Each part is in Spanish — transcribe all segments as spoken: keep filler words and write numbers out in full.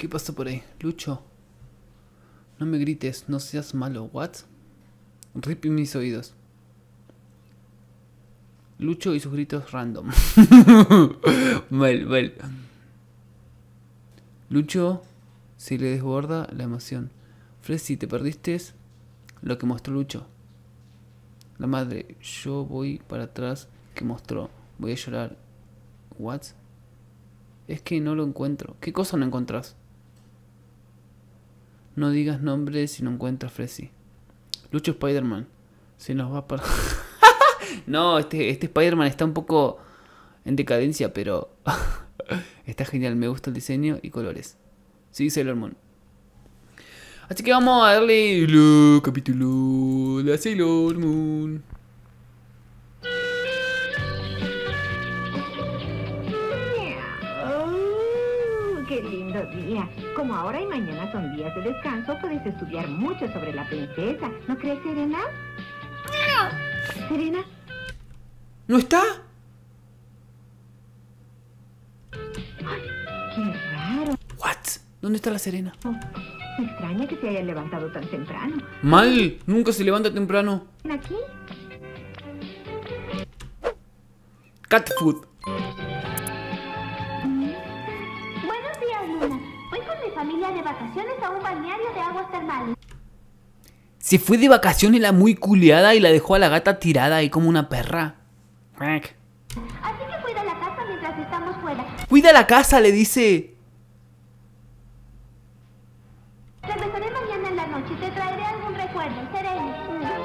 ¿Qué pasó por ahí? Lucho. No me grites, no seas malo. ¿What? Rip en mis oídos. Lucho y sus gritos random. Mal, mal. Lucho se le desborda la emoción. Fresi, ¿te perdiste lo que mostró Lucho? La madre, yo voy para atrás. ¿Qué mostró? Voy a llorar. ¿What? Es que no lo encuentro. ¿Qué cosa no encontrás? No digas nombres si no encuentras Fresi. Lucho Spider-Man. Se nos va para... No, este, este Spider-Man está un poco en decadencia, pero... Está genial, me gusta el diseño y colores. Sí, Sailor Moon. Así que vamos a darle el capítulo de Sailor Moon. Oh, qué lindo día. Como ahora y mañana son días de descanso, puedes estudiar mucho sobre la princesa. ¿No crees, Serena? ¿Serena? ¿No está? Ay, qué raro. What? ¿Dónde está la Serena? Me extraña que se haya levantado tan temprano. Mal, nunca se levanta temprano. ¿Aquí? Cat food. Buenos días, Luna. Voy con mi familia de vacaciones a un balneario de aguas termales. Se fue de vacaciones la muy culiada y la dejó a la gata tirada ahí como una perra. Así que cuida la casa mientras estamos fuera. Cuida la casa, le dice. Regresaré mañana en la noche y te traeré algún recuerdo, Serena.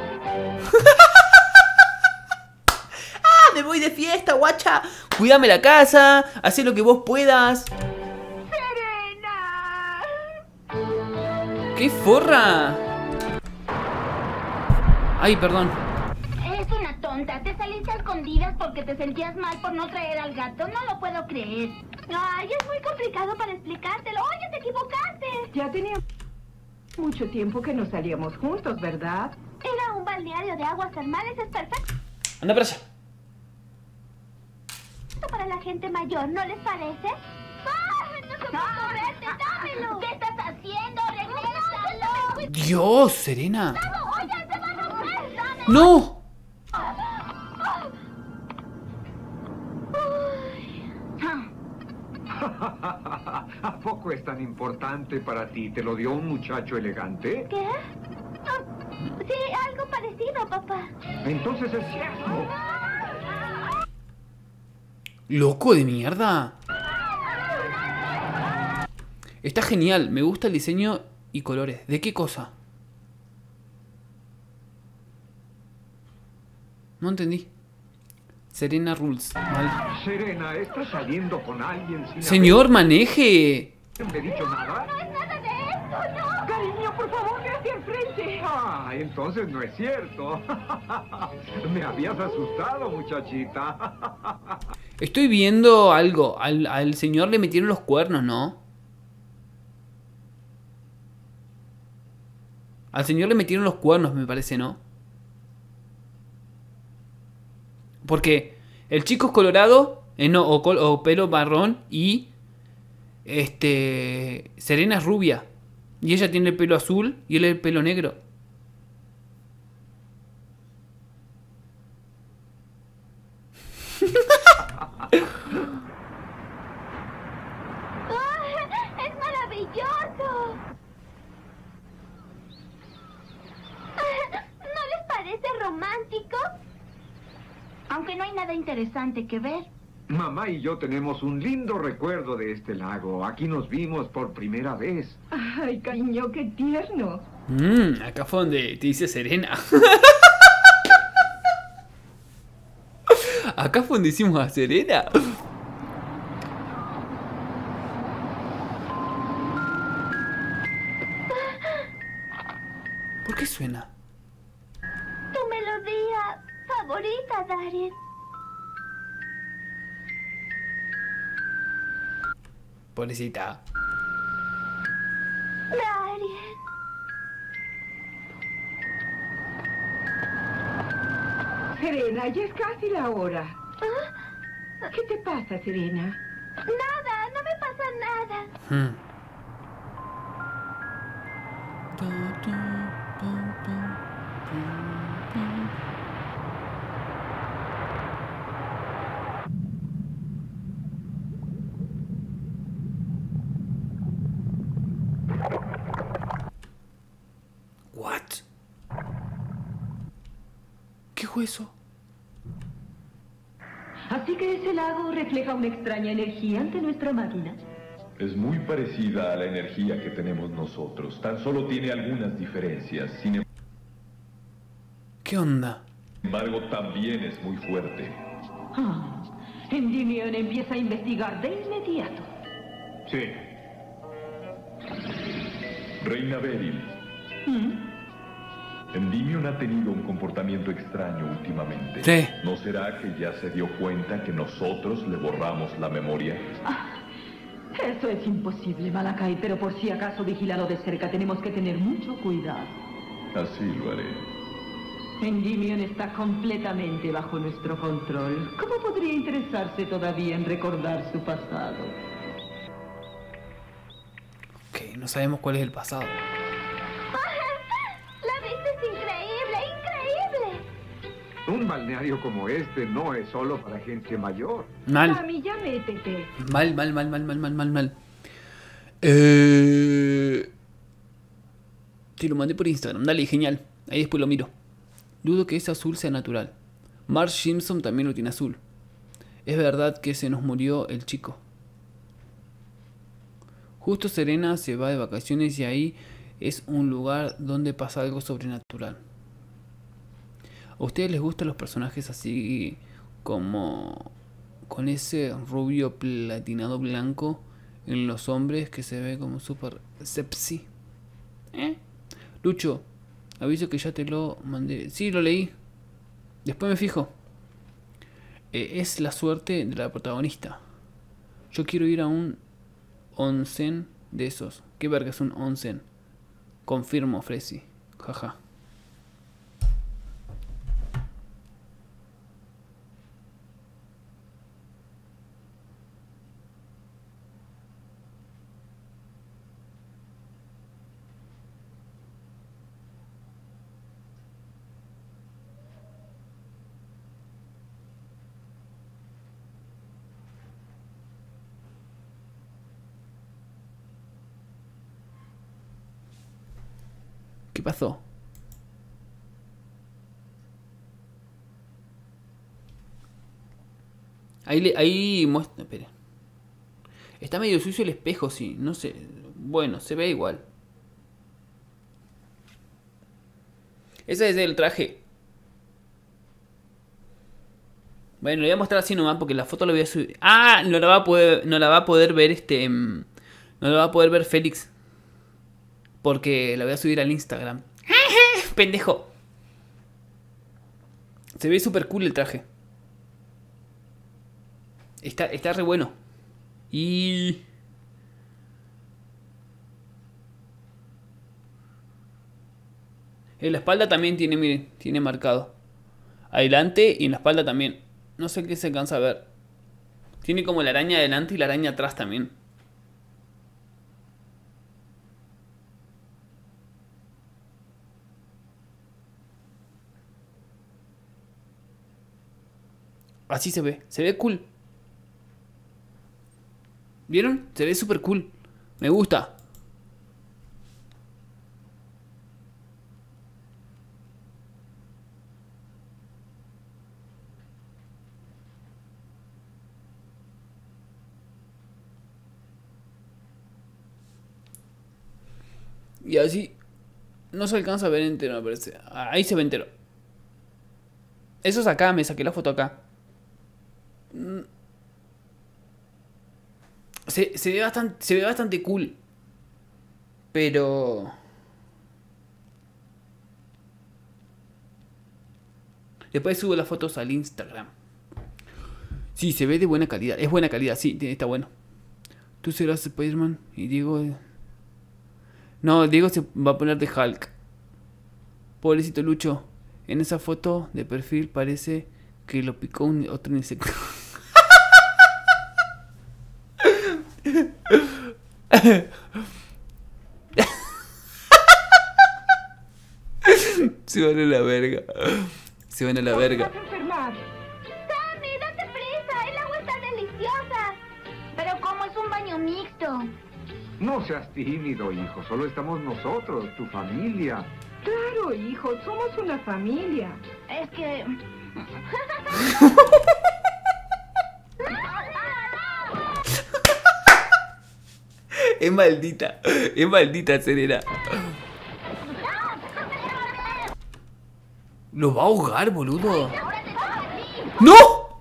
¡Ah, me voy de fiesta, guacha! Cuídame la casa, haz lo que vos puedas. ¡Serena! ¡Qué forra! Ay, perdón. Es una tonta. Te saliste a escondidas porque te sentías mal por no traer al gato. No lo puedo creer. Ay, es muy complicado para explicártelo. Oye, te equivocaste. Ya tenía mucho tiempo que no salíamos juntos, ¿verdad? Era un balneario de aguas termales. Es perfecto Anda para allá. para la gente mayor, ¿no les parece? ¡Ay, no se puede correrte! ¡Dámelo! ¿Qué estás haciendo? ¡Regrésalo! Dios, Serena. ¡Oye, se va a romper! ¡Dámelo! ¡No! ¿A poco es tan importante para ti? ¿Te lo dio un muchacho elegante? ¿Qué? Ah, sí, algo parecido, papá. Entonces es cierto. Loco de mierda. Está genial, me gusta el diseño y colores. ¿De qué cosa? No entendí. Serena Rules. Mal. Serena, ¿estás saliendo con alguien sin Señor, maneje. haberme dicho nada? No es nada de esto, no. Cariño, por favor, ve hacia el frente. Ah, entonces no es cierto. Me habías asustado, muchachita. Estoy viendo algo. Al, al señor le metieron los cuernos, ¿no? Al señor le metieron los cuernos, me parece, ¿no? Porque el chico es colorado, eh, no, o, col o pelo marrón y este Serena es rubia. Y ella tiene el pelo azul y él el pelo negro. ¡Ay, es maravilloso! ¿No les parece romántico? Aunque no hay nada interesante que ver. Mamá y yo tenemos un lindo recuerdo de este lago. Aquí nos vimos por primera vez. Ay, cariño, qué tierno. Mmm, acá fue donde te dice Serena. Acá fue donde hicimos a Serena. ¿Por qué suena? Tu melodía favorita, Darien. Pobrecita. Darien. Serena, ya es casi la hora. ¿Ah? ¿Qué te pasa, Serena? Nada, no me pasa nada. Hmm. What? ¿Qué fue eso? Así que ese lago refleja una extraña energía ante nuestra máquina. Es muy parecida a la energía que tenemos nosotros. Tan solo tiene algunas diferencias. Sin ¿Qué onda? embargo, también es muy fuerte. Ah, Endymion empieza a investigar de inmediato. Sí. Reina Beryl, ¿Mm? Endymion ha tenido un comportamiento extraño últimamente. Sí. ¿No será que ya se dio cuenta que nosotros le borramos la memoria? Ah, eso es imposible, Malakai, pero por si acaso vigilado de cerca tenemos que tener mucho cuidado. Así lo haré. Endymion está completamente bajo nuestro control. ¿Cómo podría interesarse todavía en recordar su pasado? Ok, no sabemos cuál es el pasado. La vista es increíble, increíble. Un balneario como este no es solo para gente mayor. Mal. Mami, ya métete. Mal, mal, mal, mal, mal, mal, mal, mal. Eh... Te lo mandé por Instagram. Dale, genial. Ahí después lo miro. Dudo que ese azul sea natural. Marge Simpson también lo tiene azul. Es verdad que se nos murió el chico. Justo Serena se va de vacaciones y ahí es un lugar donde pasa algo sobrenatural. ¿A ustedes les gustan los personajes así como con ese rubio platinado blanco en los hombres que se ve como súper sexy? ¿Eh? Lucho, aviso que ya te lo mandé. Sí, lo leí. Después me fijo. Eh, es la suerte de la protagonista. Yo quiero ir a un onsen de esos. ¿Qué verga es un onsen? Confirmo, Fresi. Jaja. ¿Qué pasó? Ahí, le, ahí muestra... Espera. Está medio sucio el espejo, sí. No sé. Bueno, se ve igual. Ese es el traje. Bueno, le voy a mostrar así nomás porque la foto la voy a subir. Ah, no la va a poder, no la va a poder ver este... No la va a poder ver Félix. Porque la voy a subir al Instagram. Pendejo. Se ve súper cool el traje. Está, está re bueno. Y... en la espalda también tiene, miren, tiene marcado. Adelante y en la espalda también. No sé qué se alcanza a ver. Tiene como la araña adelante y la araña atrás también. Así se ve, se ve cool. ¿Vieron? Se ve súper cool. Me gusta. Y así no se alcanza a ver entero, me parece. Ahí se ve entero. Eso es acá, me saqué la foto acá. Se, se, ve bastante, se ve bastante cool. Pero... después subo las fotos al Instagram. Sí, se ve de buena calidad. Es buena calidad, sí, está bueno. Tú serás Spider-Man y Diego... no, Diego se va a poner de Hulk. Pobrecito Lucho. En esa foto de perfil parece que lo picó un otro insecto. Se van a la verga. Se van a la verga. Vas a enfermar. Sammy, date prisa. El agua está deliciosa. Pero como es un baño mixto. No seas tímido, hijo. Solo estamos nosotros, tu familia. Claro, hijo, somos una familia. Es que... Es maldita. Es maldita, Serena. ¿Lo va a ahogar, boludo? ¡No!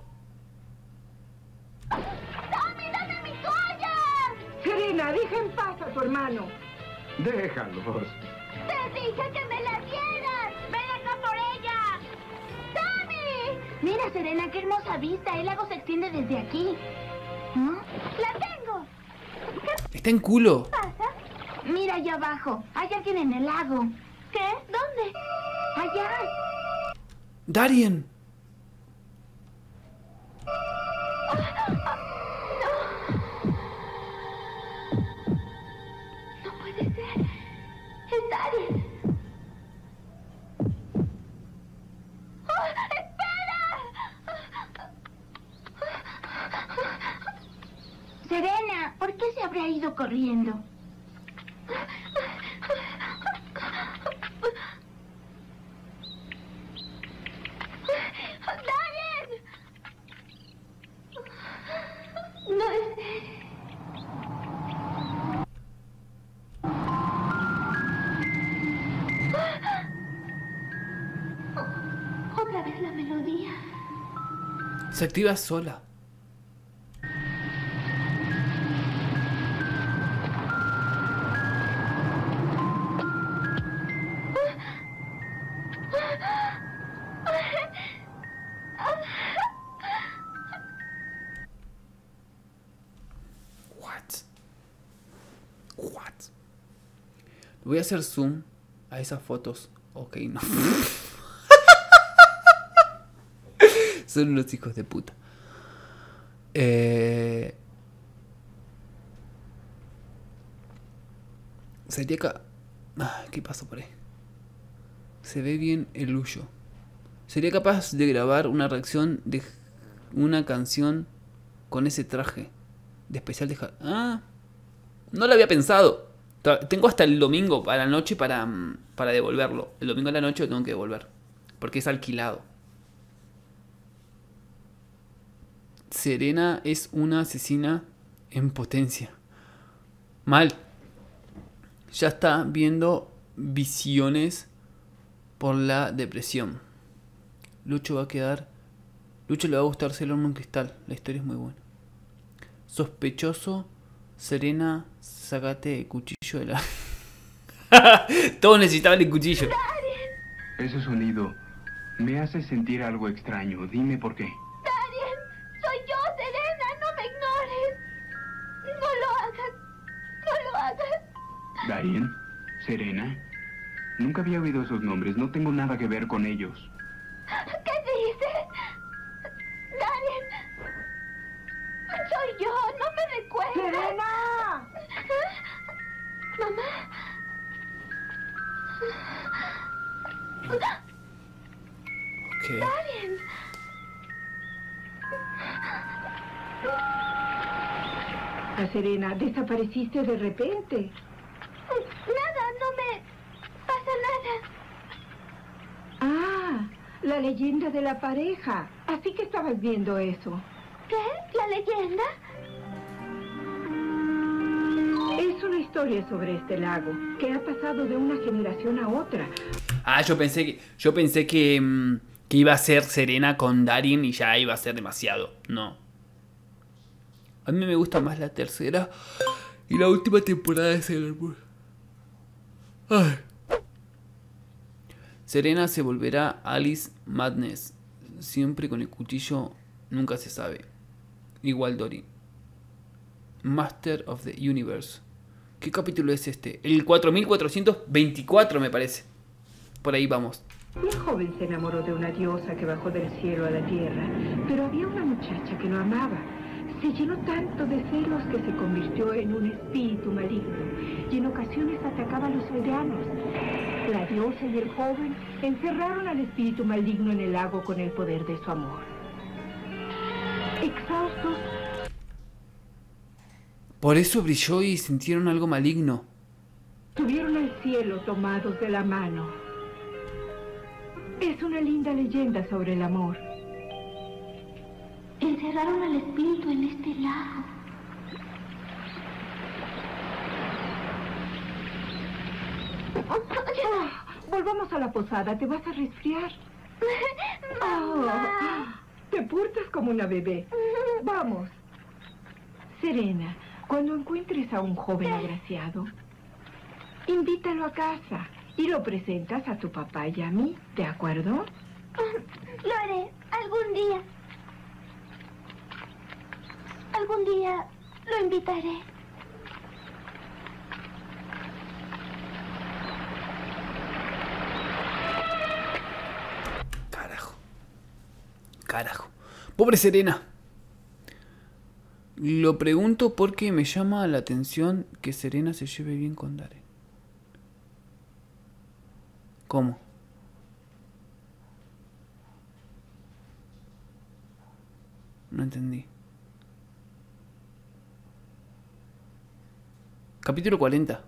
¡Sammy, dame mi toalla! Serena, deja en paz a tu hermano. Déjalos. ¡Te dije que me la dieras! ¡Ven acá por ella! ¡Sammy! Mira, Serena, qué hermosa vista. El lago se extiende desde aquí. ¿Mm? ¡La tengo! ¿Qué Está en culo. pasa? Mira allá abajo. Hay alguien en el lago. ¿Qué? ¿Dónde? Allá. Darien. No puede ser. Es Darien. ¡Oh, espera! Serena, ¿por qué se habrá ido corriendo? ¡Darien! No es él. Otra vez la melodía. Se activa sola. What? What? Voy a hacer zoom a esas fotos. Ok, no. Son unos hijos de puta. Eh... Sería acá. Ah, ¿qué pasó por ahí? Se ve bien el huyo. Sería capaz de grabar una reacción de una canción con ese traje de especial de... Ja- ah, no lo había pensado. Tra- Tengo hasta el domingo a la noche para, mm, para devolverlo. El domingo a la noche lo tengo que devolver. Porque es alquilado. Serena es una asesina en potencia. Mal. Ya está viendo visiones por la depresión. Lucho va a quedar... Lucho le va a gustar Sailor Moon Cristal. La historia es muy buena. Sospechoso. Serena, sácate el cuchillo de la... Todos necesitaban el cuchillo. Ese sonido me hace sentir algo extraño. Dime por qué. ¡Darien! ¡Soy yo, Serena! ¡No me ignores! ¡No lo hagas! ¡No lo hagas! ¿Darien? ¿Serena? Nunca había oído esos nombres. No tengo nada que ver con ellos. ¿Qué dices? ¡Darien! ¡Soy yo! ¡No me recuerdas! ¡Serena! ¿Mamá? Ok. ¡Darien! Ah, Serena, desapareciste de repente. Nada, no me pasa nada. Ah, la leyenda de la pareja. Así que estabas viendo eso. ¿Qué? ¿La leyenda? Es una historia sobre este lago que ha pasado de una generación a otra. Ah, yo pensé que... Yo pensé que... mm, que iba a ser Serena con Darien y ya iba a ser demasiado. No. A mí me gusta más la tercera y la última temporada de Sailor Moon. Ay. Serena se volverá Alice Madness. Siempre con el cuchillo, nunca se sabe. Igual Dory. Master of the Universe. ¿Qué capítulo es este? El cuatro mil cuatrocientos veinticuatro me parece. Por ahí vamos. La joven se enamoró de una diosa que bajó del cielo a la tierra, pero había una muchacha que lo amaba. Se llenó tanto de celos que se convirtió en un espíritu maligno y en ocasiones atacaba a los aldeanos. La diosa y el joven encerraron al espíritu maligno en el lago con el poder de su amor. Exhaustos, Por eso brilló y sintieron algo maligno. subieron al cielo tomados de la mano. Es una linda leyenda sobre el amor. Encerraron al espíritu en este lago. Ah, volvamos a la posada, te vas a resfriar. Ah, te portas como una bebé. Vamos. Serena, cuando encuentres a un joven agraciado, invítalo a casa y lo presentas a tu papá y a mí, ¿de acuerdo? Lo haré algún día. Algún día lo invitaré. Carajo. Carajo. Pobre Serena. Lo pregunto porque me llama la atención que Serena se lleve bien con Darren. ¿Cómo? No entendí. Capítulo cuarenta.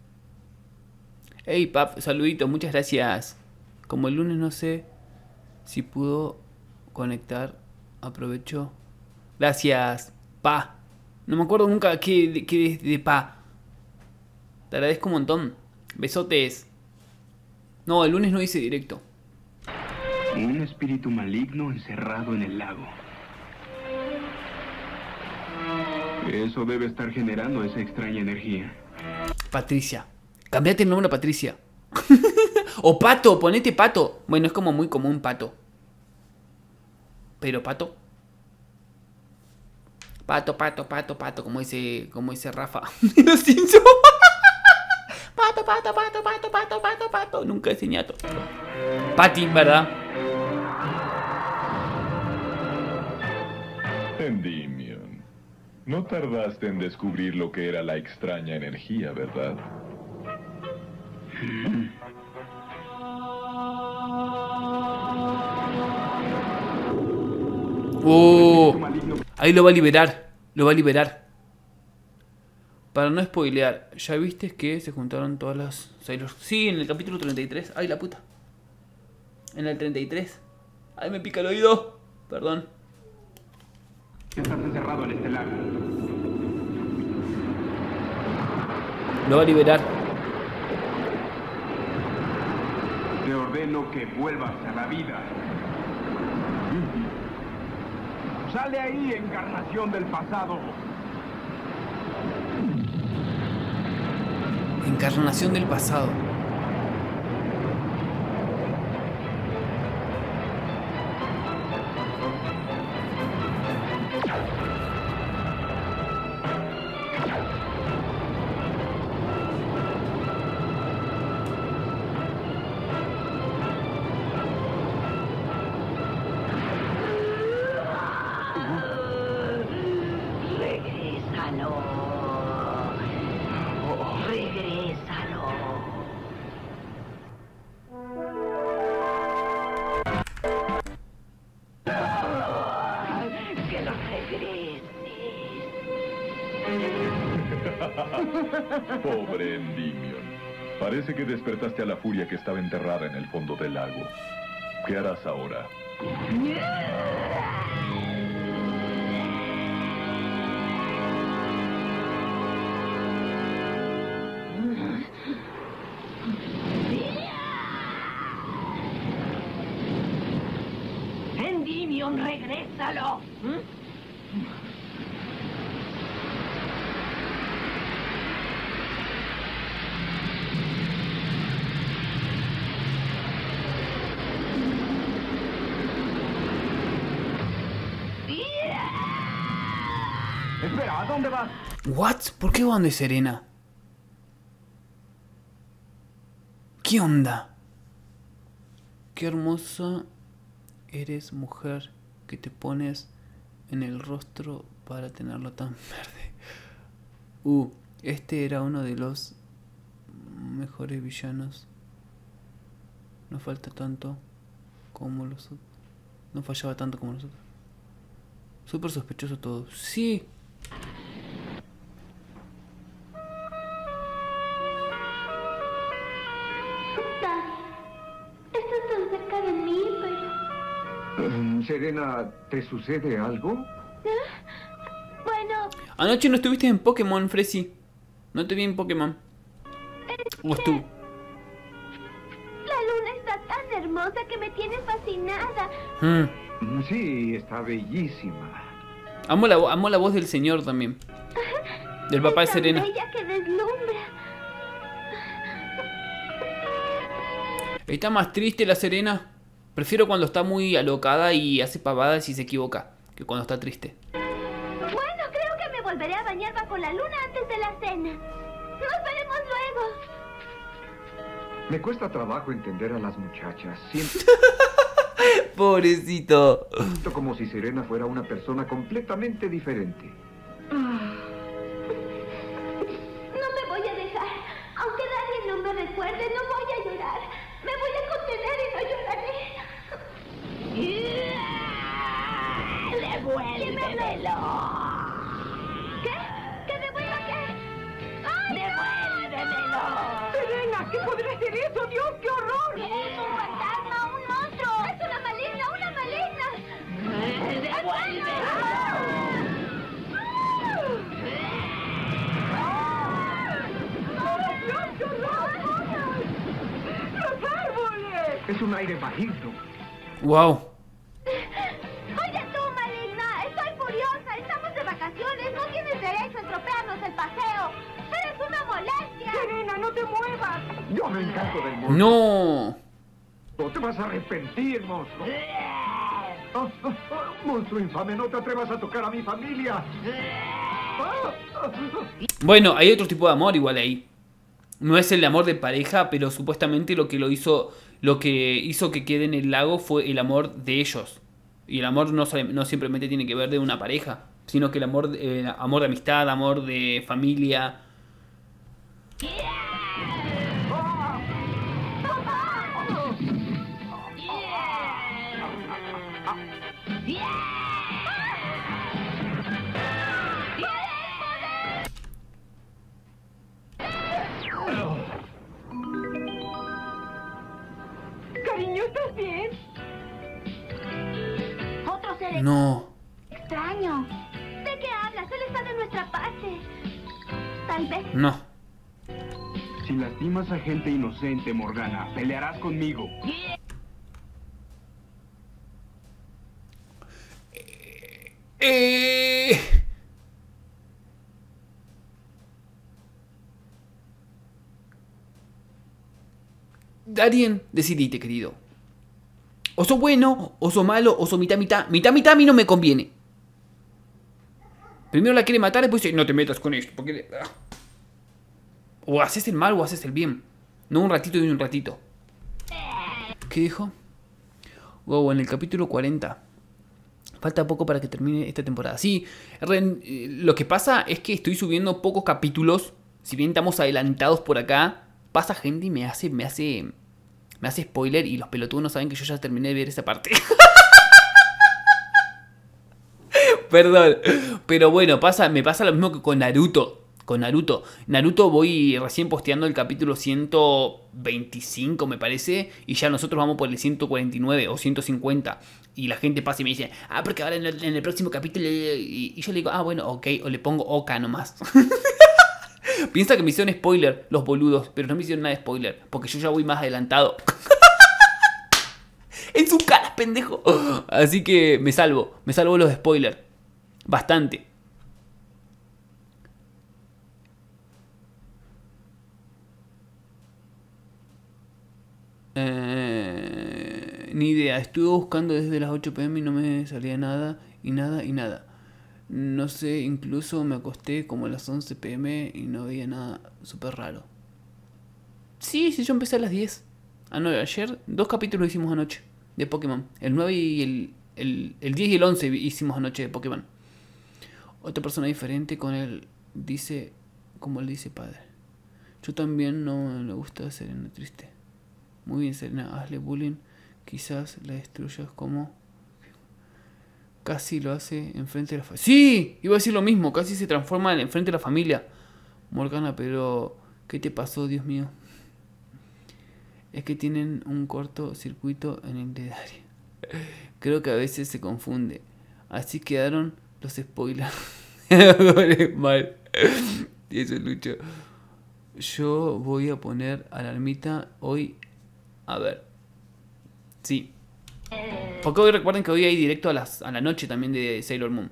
Hey, pap, saludito, muchas gracias. Como el lunes no sé si pudo conectar, aprovecho. Gracias, pa. No me acuerdo nunca qué, qué es de pa. Te agradezco un montón. Besotes. No, el lunes no hice directo. Un espíritu maligno encerrado en el lago. Eso debe estar generando esa extraña energía. Patricia. Cambiate el nombre a Patricia. O Pato, ponete Pato. Bueno, es como muy común Pato. Pero Pato. Pato, pato, pato, pato, como dice, como dice Rafa. Los Simpsons. Pato, pato, pato, pato, pato, pato, pato. Nunca es ñato. Pati, ¿verdad? Endymion, no tardaste en descubrir lo que era la extraña energía, ¿verdad? Oh, ahí lo va a liberar. Lo va a liberar. Para no spoilear, ¿ya viste que se juntaron todas las Sailor? Sí, en el capítulo treinta y tres. Ay, la puta. En el treinta y tres. Ay, me pica el oído. Perdón. Estás encerrado en este lago. Lo va a liberar. Te ordeno que vuelvas a la vida. Sale ahí, encarnación del pasado. Encarnación del pasado. Regrésalo. Regrésalo. Que lo regreses. Pobre Endymion. Parece que despertaste a la furia que estaba enterrada en el fondo del lago. ¿Qué harás ahora? Endymion, regrésalo. Espera, ¿a dónde vas? ¿What? ¿Por qué va donde Serena? ¿Qué onda? Qué hermosa eres, mujer, que te pones en el rostro para tenerlo tan verde. Uh, este era uno de los mejores villanos No falta tanto como los otros. No fallaba tanto como nosotros. Súper sospechoso todo. Sí. Estás tan cerca de mí, pero... Mm, Serena, ¿te sucede algo? Bueno, Anoche no estuviste en Pokémon, Fresi. No te vi en Pokémon. ¿O estuvo? la luna está tan hermosa que me tiene fascinada. Mm. Mm, Sí, está bellísima. Amo, la, vo- amo la voz del señor también. Del papá de Es tan Serena. bella que deslumbra. Está más triste la Serena. Prefiero cuando está muy alocada y hace pavadas y se equivoca, que cuando está triste. Bueno, creo que me volveré a bañar bajo la luna antes de la cena. Nos veremos luego. Me cuesta trabajo entender a las muchachas. Siento Pobrecito. como si Serena fuera una persona completamente diferente. No me voy a dejar. Aunque nadie no me recuerde, no voy a llorar. Me voy a contener y no lloraré. ¡Devuélvemelo! ¿Qué? ¿Que devuelva qué? ¡Ay, ¡devuélvemelo! Serena, ¿qué podrá ser eso? ¡Dios, qué horror! ¡Es un fantasma, un monstruo! ¡Es una maligna, una maligna! ¡Devuélvemelo! ¡Dios, qué horror! ¡Los árboles! Es un aire maligno. Wow. Oye tú, maligna, estoy furiosa. Estamos de vacaciones. No tienes derecho a estropearnos el paseo. Eres una molestia. Serena, no te muevas. Yo me encanto del monstruo. No. No te vas a arrepentir, monstruo. Ah, ah, ah, monstruo infame, no te atrevas a tocar a mi familia. Ah, ah, ah. Bueno, hay otro tipo de amor igual ahí. No es el amor de pareja, pero supuestamente lo que lo hizo, lo que hizo que quede en el lago fue el amor de ellos. Y el amor no, sole- no simplemente tiene que ver de una pareja, sino que el amor, eh, amor de amistad, amor de familia. Cariño, ¿estás bien? Otro ser No. extraño. ¿De qué hablas? Él está de nuestra parte. Tal vez. No. Si lastimas a gente inocente, Morgana, pelearás conmigo. Eh... Darien, decidite, querido. O sos bueno, o sos malo, o sos mitad, mitad. Mitad, mitad a mí no me conviene. Primero la quiere matar, después dice, no te metas con esto. Porque... ah. O haces el mal o haces el bien. No un ratito y un ratito. ¿Qué dijo? Wow, en el capítulo cuarenta. Falta poco para que termine esta temporada. Sí, Ren, eh, lo que pasa es que estoy subiendo pocos capítulos. Si bien estamos adelantados por acá, pasa gente y me hace, me hace, me hace spoiler y los pelotudos no saben que yo ya terminé de ver esa parte. Perdón, pero bueno, pasa, me pasa lo mismo que con Naruto. Con Naruto. Naruto voy recién posteando el capítulo ciento veinticinco, me parece. Y ya nosotros vamos por el ciento cuarenta y nueve o ciento cincuenta. Y la gente pasa y me dice, ah, porque ahora en el, en el próximo capítulo... Y, y yo le digo, ah, bueno, ok. O le pongo Oka nomás. Piensa que me hicieron spoiler los boludos. Pero no me hicieron nada de spoiler. Porque yo ya voy más adelantado. En sus caras, pendejo. Así que me salvo. Me salvo los spoilers. Bastante. Eh, ni idea, estuve buscando desde las ocho pm y no me salía nada, y nada, y nada. No sé, incluso me acosté como a las once pm y no veía nada súper raro. Sí, sí, yo empecé a las diez. Ah, no, ayer dos capítulos hicimos anoche de Pokémon. El nueve y el, el, el diez y el once hicimos anoche de Pokémon. Otra persona diferente con él dice, como él dice padre. Yo también no me gusta Serena triste. Muy bien, Serena, hazle bullying. Quizás la destruyas como... Casi lo hace enfrente de la familia. ¡Sí! Iba a decir lo mismo. Casi se transforma en enfrente de la familia. Morgana, pero... ¿Qué te pasó, Dios mío? Es que tienen un cortocircuito en el dedario. Creo que a veces se confunde. Así quedaron los spoilers. Mal. Y eso es Lucho. Yo voy a poner alarmita hoy. A ver. Sí. Porque hoy recuerden que hoy hay directo a, las, a la noche también de Sailor Moon.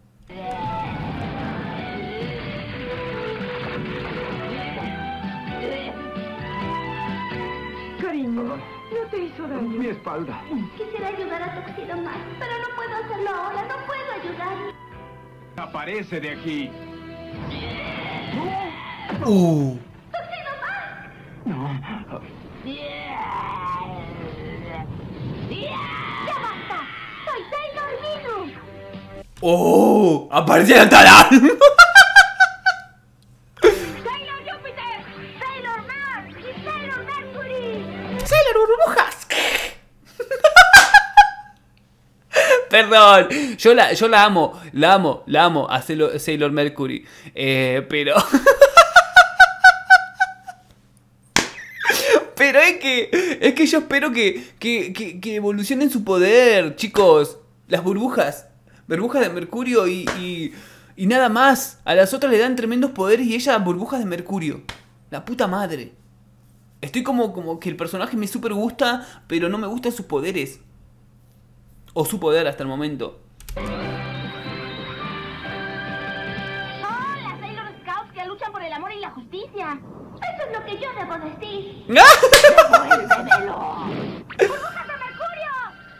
Cariño, no te hizo daño. Mi espalda. Quisiera ayudar a Tuxedo Mask, pero no puedo hacerlo ahora, no puedo ayudar. Aparece de aquí. Uh. ¡Tuxedo Mask! No. ¡Ya basta! ¡Soy Sailor Minu! ¡Oh! ¡Aparece el talán! ¡Sailor Júpiter! ¡Sailor Mars! ¡Y Sailor Mercury! ¡Sailor Burbujas! Perdón, yo la, yo la amo, la amo, la amo a Sailor, Sailor Mercury. Eh, pero... Pero es que, es que yo espero que, que, que, que evolucionen su poder, chicos. Las burbujas, burbujas de mercurio y, y, y nada más. A las otras le dan tremendos poderes y ella burbujas de mercurio. La puta madre. Estoy como, como que el personaje me super gusta, pero no me gustan sus poderes. O su poder hasta el momento. ¡Oh, las Sailor Scouts que luchan por el amor y la justicia! Eso es lo que yo debo decir. ¡Devuélvemelo! ¡Burbujas de mercurio!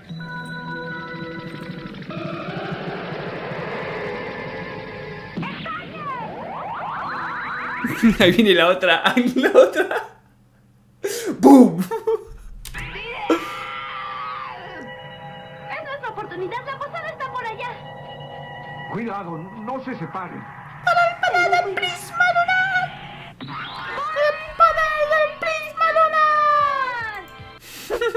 Ahí viene la otra. Ahí la otra. ¡Boom! ¡Es nuestra oportunidad! ¡La posada está por allá! Cuidado, no se separen. ¡El poder del prisma lunar! ¡El poder del prisma lunar!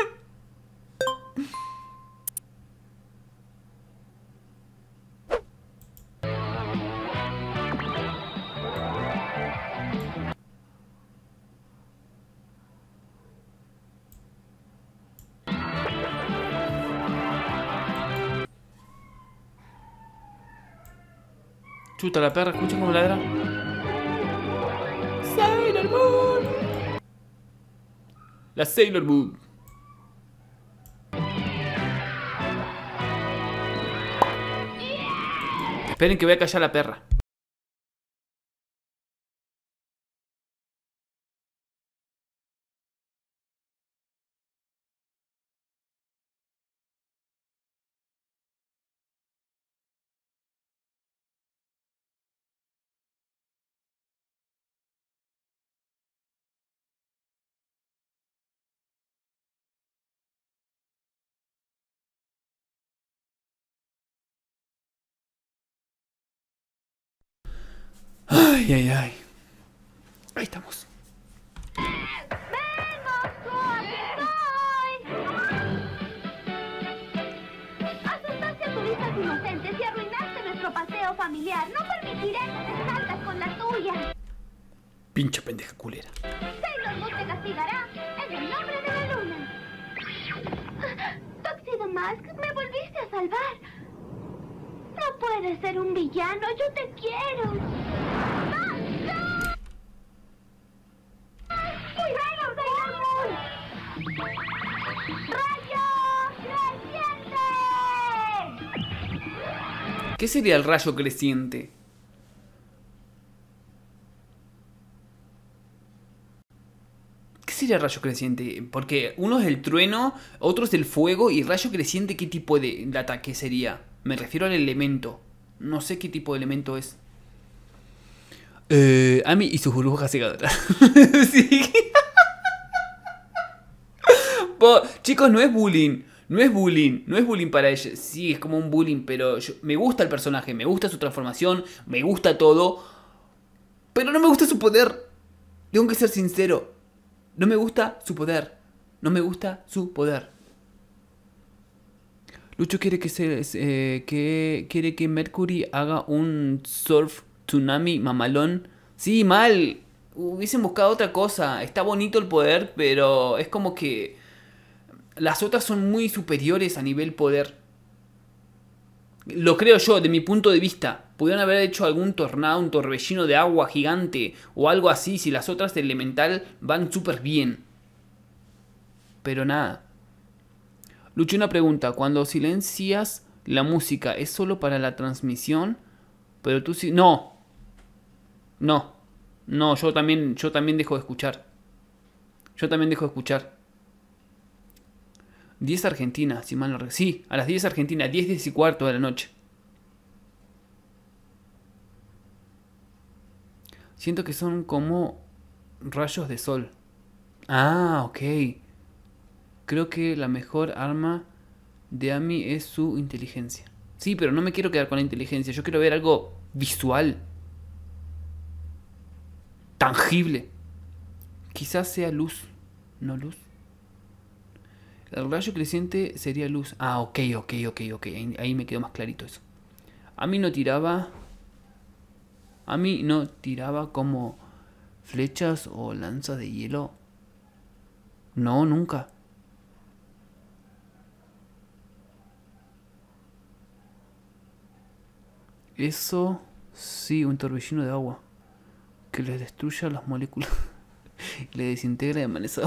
Chuta, la perra, escucha cómo ladra. Sailor Moon. La Sailor Moon. Esperen que voy a callar a la perra. Ay, ay, ay. Ahí estamos. ¡Vengo, estoy! Asustaste a turistas inocentes y arruinaste nuestro paseo familiar. No permitiré que te salgas con la tuya. Pinche pendeja culera. Sailor Moon te castigará en el nombre de la luna. Tuxedo Mask, me volviste a salvar. No puedes ser un villano, yo te quiero. ¡No! ¡No! ¡Cuidado, Sailor Moon! ¡Rayo creciente! ¿Qué sería el rayo creciente? ¿Qué sería el rayo creciente? Porque uno es el trueno, otro es el fuego y rayo creciente, ¿qué tipo de, de ataque sería? Me refiero al elemento. No sé qué tipo de elemento es. Eh, Ami y sus burbujas cegadoras. Sí. Po, chicos, no es bullying. No es bullying. No es bullying para ella. Sí, es como un bullying, pero yo, me gusta el personaje. Me gusta su transformación. Me gusta todo. Pero no me gusta su poder. Tengo que ser sincero. No me gusta su poder. No No me gusta su poder. Lucho quiere que se eh, que quiere que Mercury haga un surf tsunami mamalón. Sí, mal. Hubiesen buscado otra cosa. Está bonito el poder, pero es como que las otras son muy superiores a nivel poder. Lo creo yo, de mi punto de vista. Pudieron haber hecho algún tornado, un torbellino de agua gigante o algo así, si las otras de elemental van súper bien. Pero nada. Lucho, una pregunta. Cuando silencias la música, ¿es solo para la transmisión? Pero tú sí... No. No. No, yo también, yo también dejo de escuchar. Yo también dejo de escuchar. diez Argentina, si mal no recuerdo. Sí, a las diez Argentina, diez, diez y cuarto de la noche. Siento que son como rayos de sol. Ah, ok. Creo que la mejor arma de Amy es su inteligencia. Sí, pero no me quiero quedar con la inteligencia. Yo quiero ver algo visual. Tangible. Quizás sea luz. ¿No luz? El rayo creciente sería luz. Ah, ok, ok, ok, ok. Ahí, ahí me quedó más clarito eso. A mí no tiraba... A mí no tiraba como flechas o lanzas de hielo. No, nunca. Eso sí, un torbellino de agua que les destruya las moléculas. Le desintegra de manera...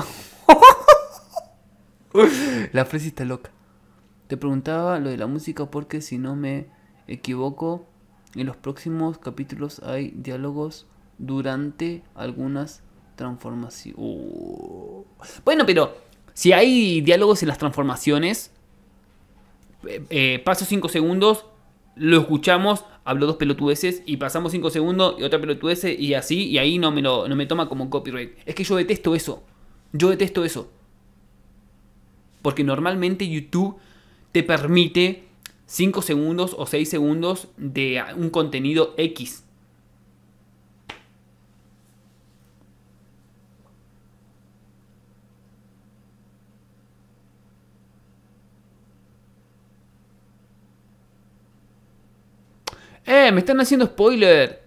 La frase está loca. Te preguntaba lo de la música porque si no me equivoco, en los próximos capítulos hay diálogos durante algunas transformaciones. Uh. Bueno, pero si hay diálogos en las transformaciones, eh, eh, paso cinco segundos, lo escuchamos, hablo dos pelotudeces y pasamos cinco segundos y otra pelotudez y así, y ahí no me, lo, no me toma como copyright. Es que yo detesto eso. Yo detesto eso. Porque normalmente YouTube te permite cinco segundos o seis segundos de un contenido X. ¡Eh! Me están haciendo spoiler.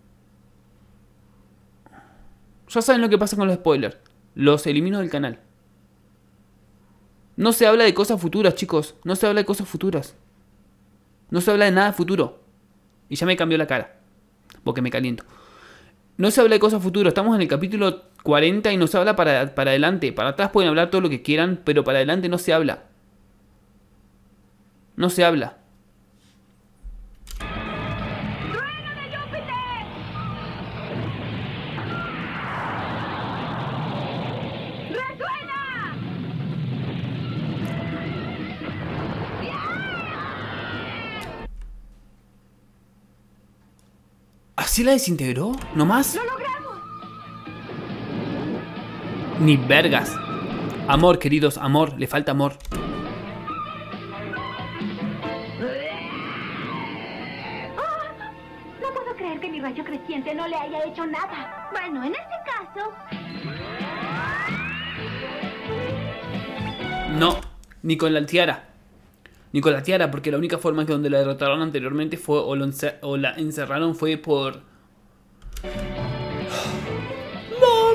Ya saben lo que pasa con los spoilers. Los elimino del canal. No se habla de cosas futuras, chicos. No se habla de cosas futuras. No se habla de nada futuro. Y ya me cambió la cara. Porque me caliento. No se habla de cosas futuras. Estamos en el capítulo cuarenta y no se habla para, para adelante. Para atrás pueden hablar todo lo que quieran, pero para adelante no se habla. No se habla. ¿Así la desintegró? ¿No más? ¡Lo logramos! Ni vergas. Amor, queridos, amor. Le falta amor. Oh, no puedo creer que mi rayo creciente no le haya hecho nada. Bueno, en este caso... No, ni con la tiara. Ni con la tiara, porque la única forma que donde la derrotaron anteriormente fue o, lo encer o la encerraron fue por... ¡No!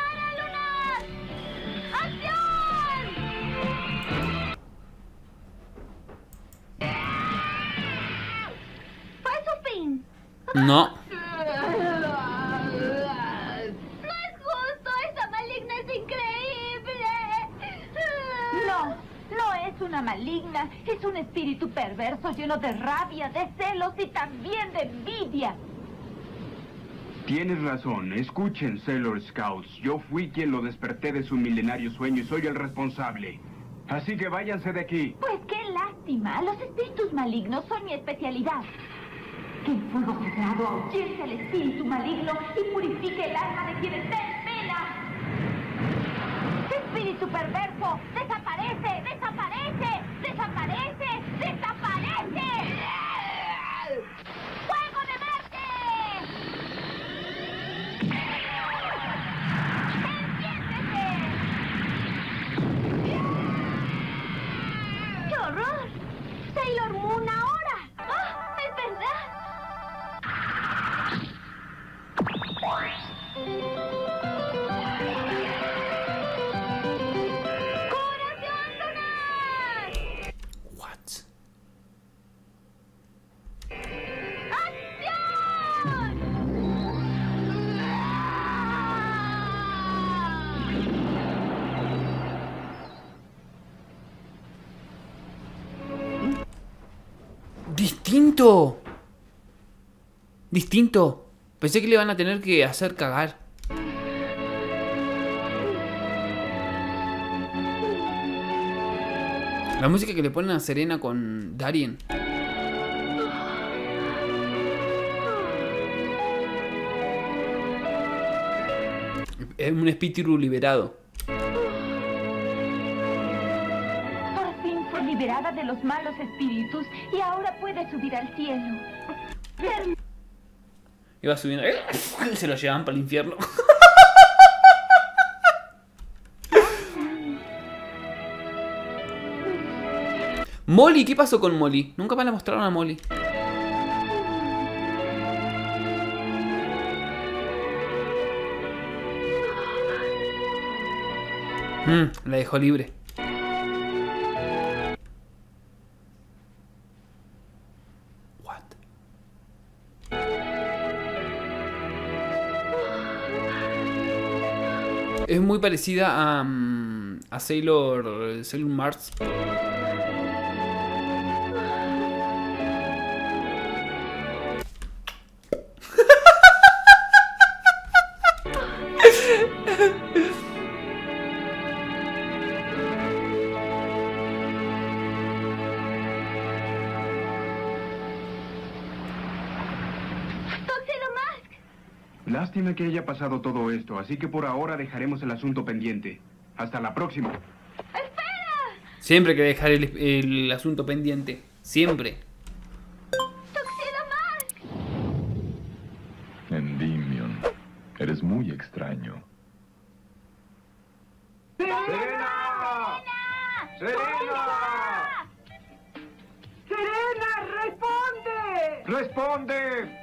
¡Fue su fin! No. ¡No es justo! ¡Esa maligna es increíble! No, no es una maligna. Es un espíritu perverso lleno de rabia, de celos y también de envidia. Tienes razón. Escuchen, Sailor Scouts. Yo fui quien lo desperté de su milenario sueño y soy el responsable. Así que váyanse de aquí. Pues qué lástima. Los espíritus malignos son mi especialidad. Que el fuego sagrado ahuyente al espíritu maligno y purifique el alma de quienes den pena. ¡Espíritu perverso! ¡Desaparece! ¡Desaparece! ¡Desaparece! ¡Desaparece! ¡Fuego de Marte! ¡Enciéndese! distinto. Distinto. Pensé que le van a tener que hacer cagar. La música que le ponen a Serena con Darien. Es un espíritu liberado. Por fin fue liberada de los malos espíritus y ahora puede subir al cielo. Iba subiendo. Se lo llevaban para el infierno. Molly, ¿qué pasó con Molly? Nunca me la mostraron a Molly. Mm, la dejó libre. What? Es muy parecida a, um, a Sailor, Sailor Mars. Lástima que haya pasado todo esto, así que por ahora dejaremos el asunto pendiente. Hasta la próxima. Siempre hay que dejar el, el asunto pendiente. Siempre. Endymion, eres muy extraño. ¡Serena! ¡Serena! ¡Serena, responde! ¡Responde!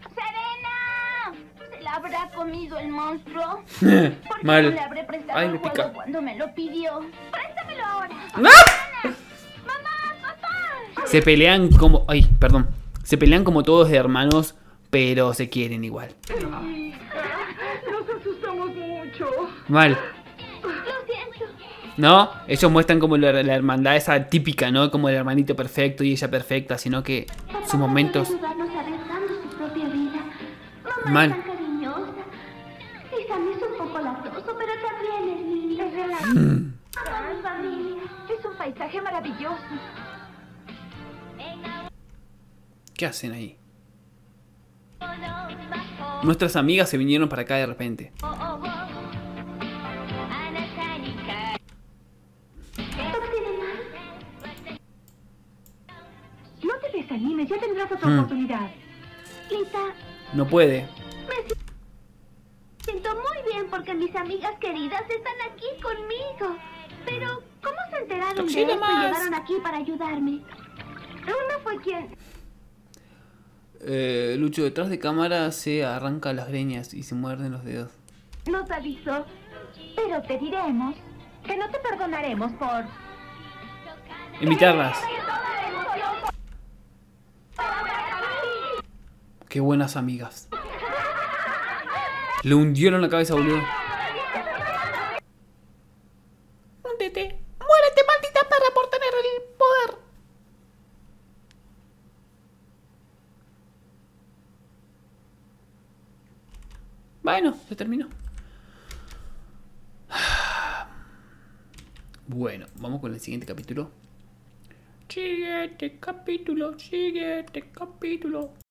¿Se la habrá comido el monstruo? ¿Por qué Mal. no le habré prestado Ay, el me juego pica. cuando me lo pidió? ¡Préstamelo ahora! ¡Ah! ¡Mamá, papá! Se pelean como... Ay, perdón. Se pelean como todos de hermanos, pero se quieren igual. Nos asustamos mucho. Mal. Lo siento. ¿No? Ellos muestran como la, la hermandad esa típica, ¿no? Como el hermanito perfecto y ella perfecta, sino que sus momentos... Papá puede ayudarnos arriesgando su propia vida. Mamá Mal. es tan cariñosa. Y Sam es un poco latoso, pero también es lindo. Es relajado. Mm. Somos familia. Es un paisaje maravilloso. ¿Qué hacen ahí? Nuestras amigas se vinieron para acá de repente. No te desanimes, ya tendrás otra Mm. oportunidad. Lita, No puede. me siento muy bien porque mis amigas queridas están aquí conmigo. Pero, ¿cómo se enteraron de Toxina esto y más. llegaron aquí para ayudarme? Una fue quien... Eh, Lucho, detrás de cámara se arranca las greñas y se muerden los dedos. nos avisó. Pero te diremos que no te perdonaremos por... Invitarlas. Qué buenas amigas. Le hundieron la cabeza, boludo. Húndete. Muérete, maldita perra, por tener el poder. Bueno, se terminó. Bueno, vamos con el siguiente capítulo. Siguiente capítulo, siguiente capítulo.